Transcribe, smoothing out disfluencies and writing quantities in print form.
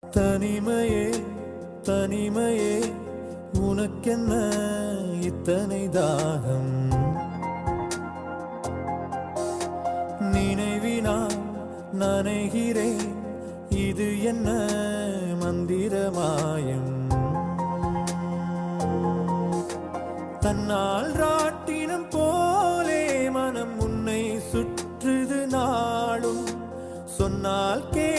தனிமையே தனிமையே உனக்கென்ன இத்தனை தாகம் நினைவினால் நனைகிறேன் இது என்ன மந்திரமாயம் தன்னால் ராட்டினம் போலே மனம் உன்னை சுற்றுது நாளும் சொன்னால்